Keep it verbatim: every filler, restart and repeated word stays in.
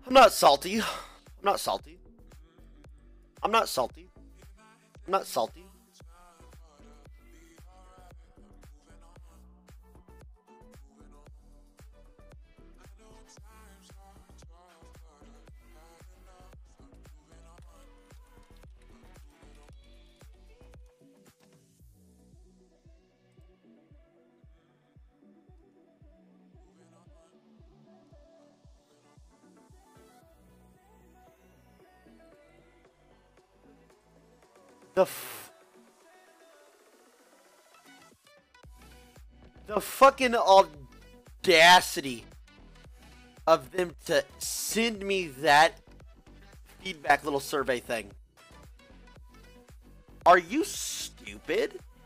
I'm not salty. I'm not salty. I'm not salty. I'm not salty. The f the fucking audacity of them to send me that feedback little survey thing. Are you stupid?